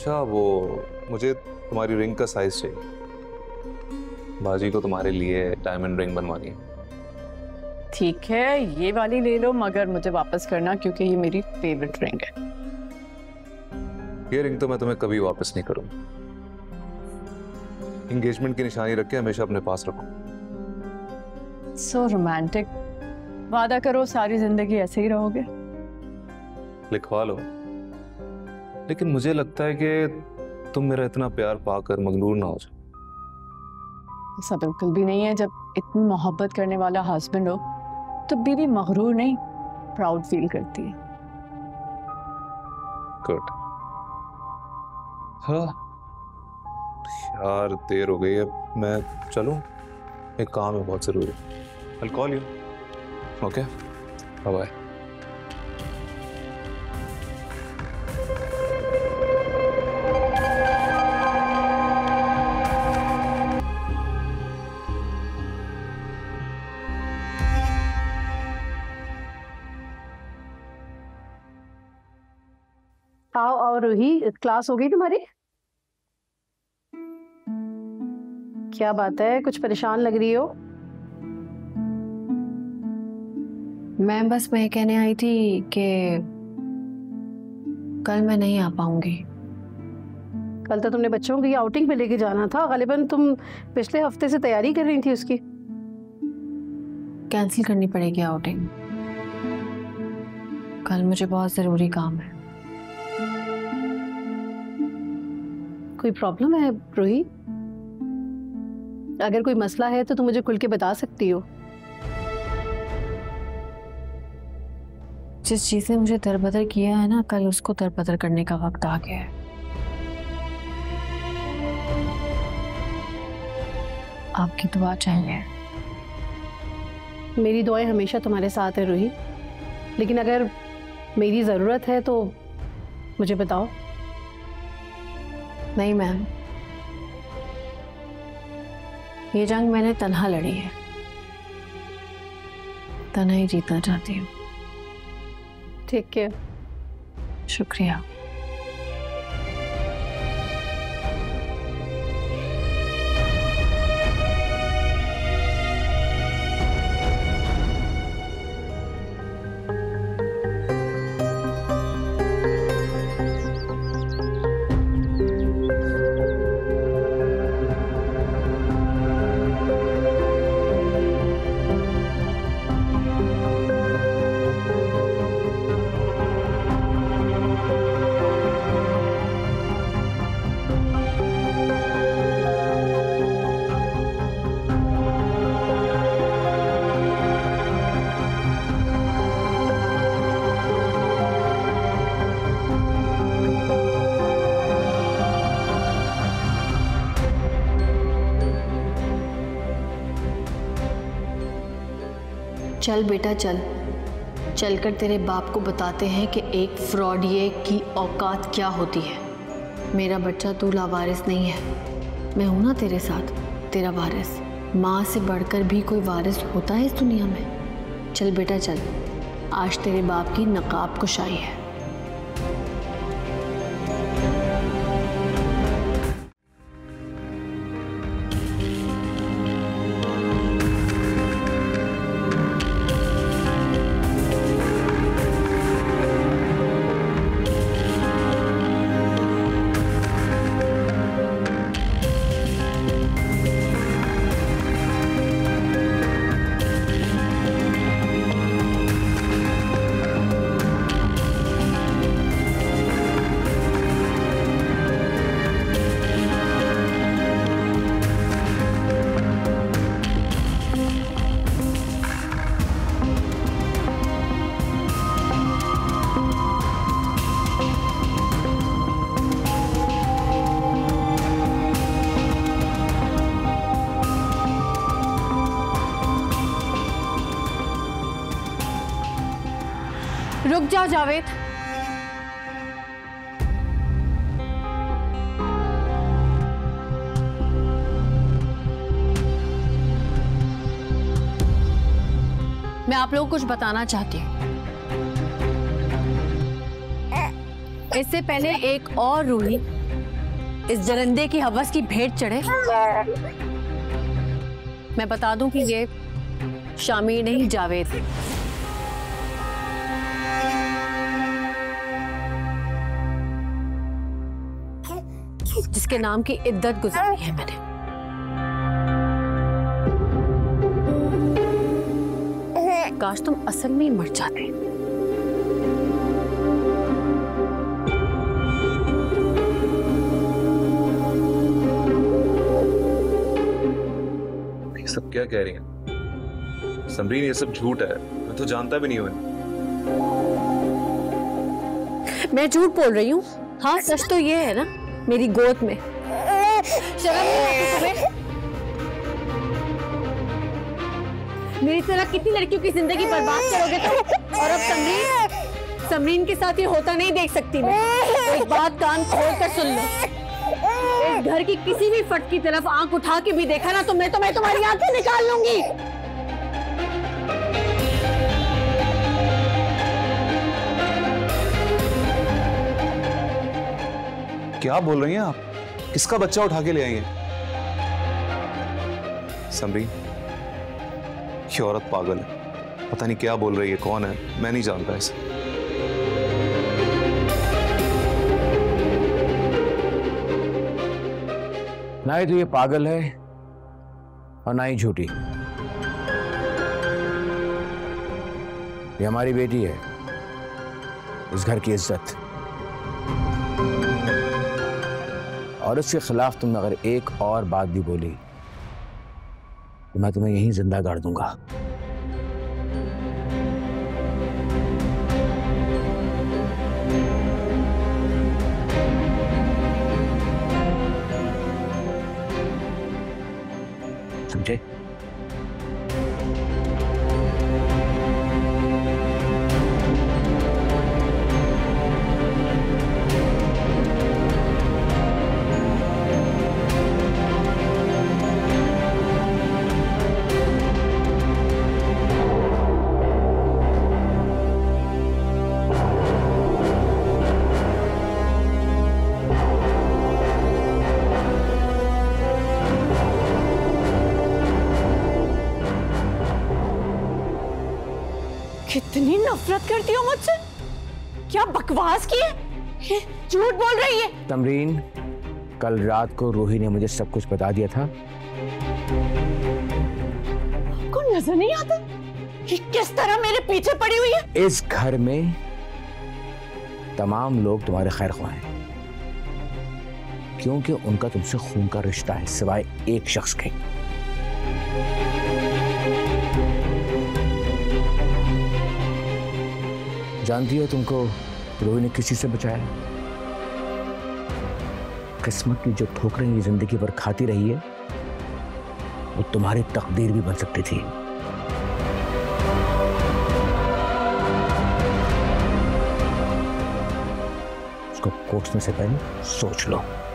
अच्छा वो मुझे तुम्हारी रिंग का साइज चाहिए। बाजी को तुम्हारे लिए डायमंड रिंग बनवानी है। ठीक है, ये वाली ले लो, मगर मुझे वापस करना क्योंकि ये मेरी फेवरेट रिंग है। ये रिंग तो मैं तुम्हें कभी वापस नहीं करूंगा। एंगेजमेंट की निशानी रख के हमेशा अपने पास रखो। So romantic. वादा करो सारी जिंदगी ऐसे ही रहोगे। लिखवा लो, लेकिन मुझे लगता है कि तुम मेरा इतना प्यार पाकर मगरूर ना हो जाओ। ऐसा बिल्कुल भी नहीं है। जब इतनी मोहब्बत करने वाला हस्बैंड हो तो बीवी मगरूर नहीं, प्राउड फील करती है। गुड। हाँ यार, देर हो गई है, मैं चलूं? एक काम है बहुत जरूरी। I'll call you. Okay? Bye-bye. आओ आओ रूही, क्लास हो गई तुम्हारी? क्या बात है, कुछ परेशान लग रही हो? मैं बस वह कहने आई थी कि कल मैं नहीं आ पाऊंगी। कल तो तुमने बच्चों की आउटिंग पे लेके जाना था, गालिबन तुम पिछले हफ्ते से तैयारी कर रही थी उसकी। कैंसिल करनी पड़ेगी आउटिंग। कल मुझे बहुत जरूरी काम है। कोई प्रॉब्लम है रूही? अगर कोई मसला है तो तुम मुझे खुल के बता सकती हो। जिस चीज ने मुझे दरबदर किया है ना, कल उसको दरबदर करने का वक्त आ गया है। आपकी दुआ चाहिए। मेरी दुआएं हमेशा तुम्हारे साथ है रूही, लेकिन अगर मेरी जरूरत है तो मुझे बताओ। नहीं मैम, ये जंग मैंने तन्हा लड़ी है, तन्हा ही जीतना चाहती हूँ। ठीक है, शुक्रिया। चल बेटा चल, चलकर तेरे बाप को बताते हैं कि एक फ्रॉडिये की औकात क्या होती है। मेरा बच्चा तू लावारिस नहीं है, मैं हूं ना तेरे साथ, तेरा वारिस। माँ से बढ़कर भी कोई वारिस होता है इस दुनिया में। चल बेटा चल, आज तेरे बाप की नकाब कुशाई है। रुक जा जावेद। मैं आप लोगों को कुछ बताना चाहती हूँ। इससे पहले एक और रूही इस जरंदे की हवस की भेंट चढ़े। मैं बता दूं कि ये शामिर नहीं, जावेद है। जिसके नाम की इद्दत गुजारी है मैंने। काश तुम असल में ही मर जाते। ये सब क्या कह रही हैं समरीन? ये सब झूठ है, मैं तो जानता भी नहीं हूं। मैं झूठ बोल रही हूँ? हाँ, सच तो ये है ना, मेरी गोद में। शर्म नहीं आती तुम्हें? मेरी तरह कितनी लड़कियों की जिंदगी बर्बाद करोगे तुम? और अब समरीन के साथ ये होता नहीं देख सकती मैं। एक बात कान खोल कर सुन लो, इस घर की किसी भी फट की तरफ आंख उठा के भी देखा ना तो मैं तुम्हारी आंखें निकाल लूंगी। क्या बोल रही हैं आप? किसका बच्चा उठा के ले आई हैं? समरीन, ये औरत पागल है, पता नहीं क्या बोल रही है, कौन है, मैं नहीं जानता इसे। ना ही तो ये पागल है और ना ही झूठी। ये हमारी बेटी है, इस घर की इज्जत, और इसके खिलाफ तुमने अगर एक और बात भी बोली तो मैं तुम्हें यहीं जिंदा गाड़ दूंगा। समझे? कितनी नफरत करती हो मुझसे? क्या बकवास की है? झूठ बोल रही है। तमरीन, कल रात को रूही ने मुझे सब कुछ बता दिया था। आपको नजर नहीं आता कि किस तरह मेरे पीछे पड़ी हुई है? इस घर में तमाम लोग तुम्हारे खैर ख्वाह हैं, क्योंकि उनका तुमसे खून का रिश्ता है, सिवाय एक शख्स के। जानती हो तुमको रूही ने किसी से बचाया? किस्मत की जो ठोकरें ये जिंदगी भर खाती रही है, वो तुम्हारी तकदीर भी बन सकती थी। उसको कोर्ट में से पहले सोच लो।